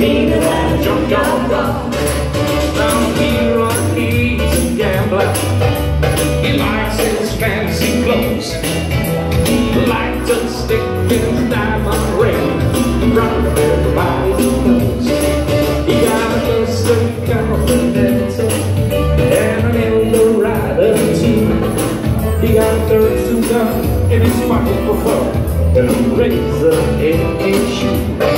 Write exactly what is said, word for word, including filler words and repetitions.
Need a man, jump, jump, jump. Now here he's a gambler. He likes his fancy clothes. Likes to stick his diamond ring around everybody's nose. He got a custom confidence and an Eldorado too. He got a thirty-two gun in his pocket for fun and a razor in his shoe.